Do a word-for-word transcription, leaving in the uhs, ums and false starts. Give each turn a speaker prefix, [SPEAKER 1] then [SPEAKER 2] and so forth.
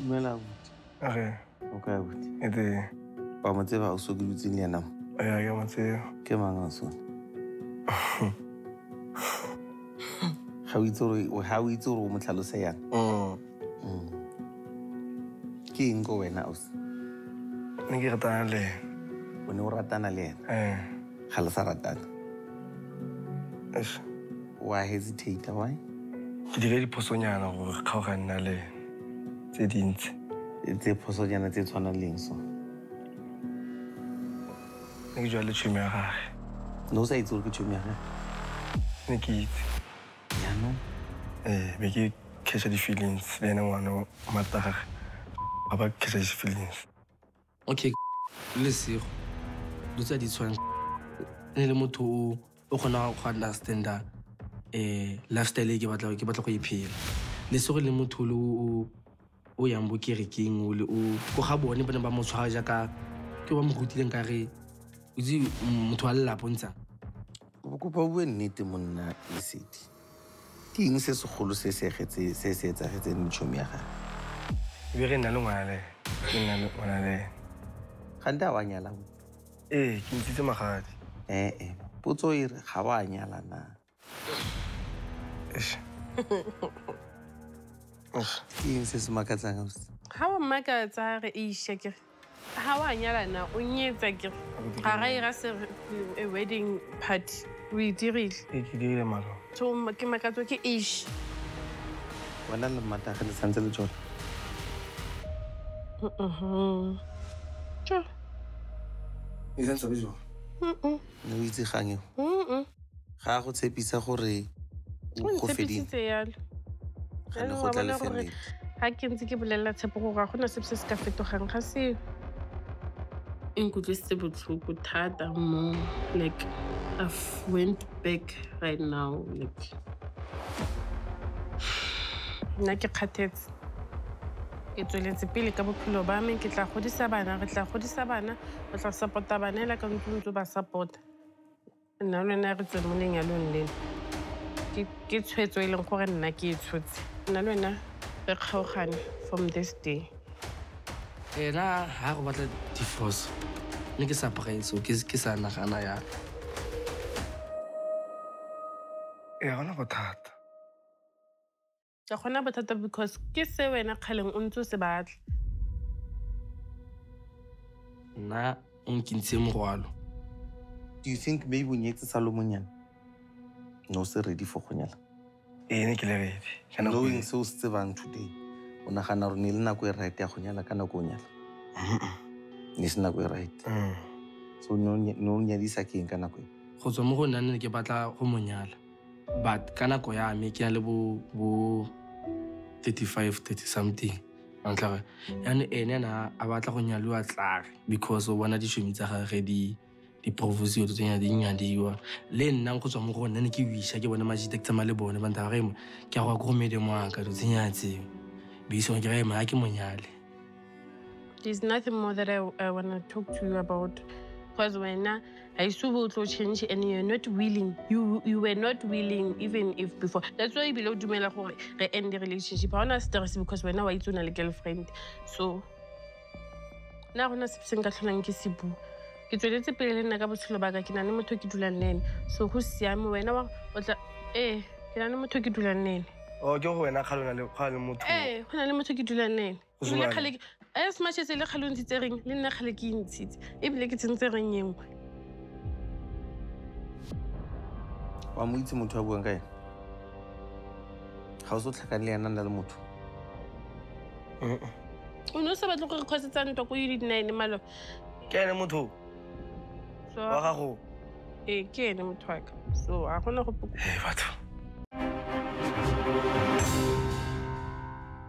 [SPEAKER 1] Dumela.
[SPEAKER 2] Okay.
[SPEAKER 1] Okay, abuti.
[SPEAKER 2] Ete.
[SPEAKER 1] Ba mo tseba o so ke dutse le yena mo.
[SPEAKER 2] Ya ke mo tseba.
[SPEAKER 1] Ke mang a sona? Ga o itse re o ha o itse re o mo tlhalose yang.
[SPEAKER 2] Mm.
[SPEAKER 1] Ke eng go wena o se?
[SPEAKER 2] Ne ke ratana le.
[SPEAKER 1] O ne o ratana le yena?
[SPEAKER 2] Eh.
[SPEAKER 1] Ga le sa ratana.
[SPEAKER 2] Yes.
[SPEAKER 1] Why hesitate? Why?
[SPEAKER 2] Ke dire diphosonyana gore kgaogana le tse dintsi.
[SPEAKER 1] Tse phosonyana tse tshwana leng so.
[SPEAKER 2] Ne ke jwa le tšhomi ya gage.
[SPEAKER 1] No sa itse gore ke tšhomi ya gage?
[SPEAKER 2] Ne ke itse.
[SPEAKER 1] Yaanong?
[SPEAKER 2] Eh, be ke catcha di-feelings le ena ngwana o mata gage. Ba ba catcha di-feelings.
[SPEAKER 3] Okay, Lesego. Dutsa di tshwana. Ne le motho o kgona go understanda eh lifestyle e ke batla ke batla go iphela. Lesego le motho le o o yang bo kerekeng o le o go ga bone bana ba mo tshwara jaaka ke ba mo rutileng ka re o di motho a lela pontsa.
[SPEAKER 1] Go kopa bue nnete monna Lesedi. Ke eng se segolo se se getse se se etsagetseng le tšhomi ya gage?
[SPEAKER 2] E be re nna le ngwana le. Ke nna le ngwana le.
[SPEAKER 1] Ga nta wa nyala mo?
[SPEAKER 2] Eh, ke ntshitse magadi.
[SPEAKER 1] Eh eh, potso e re ga wa nyala na?
[SPEAKER 2] Eish.
[SPEAKER 1] Ke eng se se makatsang o se?
[SPEAKER 4] Ha wa makatsa re ishe ke ha wa nyala na o nyetsa ke ga ga ira se a wedding party we dirile
[SPEAKER 2] E ke dire malo.
[SPEAKER 4] so ke makatso ke ish
[SPEAKER 1] Wena le mata ga le santse le jona?
[SPEAKER 4] mhm tjo
[SPEAKER 2] E santse le jona.
[SPEAKER 4] mhm
[SPEAKER 1] Ne o itse gang eo?
[SPEAKER 4] mhm
[SPEAKER 1] Ga go tshepisa gore o go fedile.
[SPEAKER 4] tsepitse yalo
[SPEAKER 1] Ga le go tla le family.
[SPEAKER 4] ha ke ntse ke bolela tshepo go ga gona se se se ka fetogang ga se inkutlwisitse botlhoko thata mo like I've went back right now like nna ke kgathetse ke tsweletse pele ka bophelo ba me ke tla godisa bana re tla godisa bana re tla support-a banela ka ntlo ba support nna lona re tswe mo lenyalong leno ke ke tshwetso e leng gore nna ke e tshotse nna lona re kgaogane from this day
[SPEAKER 3] Ena ha go batla divorce. Ne ke sa praise ke ke sa nagana ya.
[SPEAKER 2] E gona bothata.
[SPEAKER 4] ka gona bothata because ke se wena kgaleng o ntse o se batla
[SPEAKER 3] Na o nkintse morwalo.
[SPEAKER 1] Do you think maybe o nyetse Salomonyana? No se ready for go nyala.
[SPEAKER 2] E ne ke le ready. Kana go
[SPEAKER 1] Knowing so se tsebang today. O nagana gore ne le nako e right ya go nyala ka nako o nyala. Ne se nako e right.
[SPEAKER 2] Mm.
[SPEAKER 1] So no no nyadisa ke eng ka nako e.
[SPEAKER 3] Go tswa mo go nna ne ke batla go monyala. But ka nako ya me ke ya le bo bo thirty-five thirty something. Antla yana ene na a batla go nyalwa tlare because o bona ditšhomi tsa gagwe di di proposal tse nya di nyadiwa. Le nna go tswa mo go nna ne ke wisha ke bona majite tsa male bone ba ntaba re ke go go mede mo aka di tsenya biso ke re ma ke monyale.
[SPEAKER 4] there's nothing more that I, I want to talk to you about because when I saw to change and you're not willing you you were not willing even if before that's why below dumela gore re end the relationship I wanna stress because when I was on a girlfriend so na gona se se nka tlholang ke se bu ke tsweletse pele le nna ka botshelo ba ka ke nane motho ke dulang le ene so go siame wena wa o tla eh ke nane motho ke dulang le ene
[SPEAKER 2] O ke go wena kgalona le kgale motho.
[SPEAKER 4] eh go na le motho ke dulang le ene
[SPEAKER 2] Go
[SPEAKER 4] le
[SPEAKER 2] zwana.
[SPEAKER 4] khale as much as le khale o ntse reng le nna khale ke ntshitse e bile ke tsentse reng yengwe
[SPEAKER 1] Wa mo itse motho a buang ka ena? Ga o so tlhakane le yana nna le motho.
[SPEAKER 2] Mm.
[SPEAKER 4] o no se batlo gore khosetsa ntwa ko yidi nine malo
[SPEAKER 2] Ke ene motho
[SPEAKER 4] so
[SPEAKER 2] wa gago.
[SPEAKER 4] eh ke ene motho wa ka so a gona go
[SPEAKER 2] Eh batho.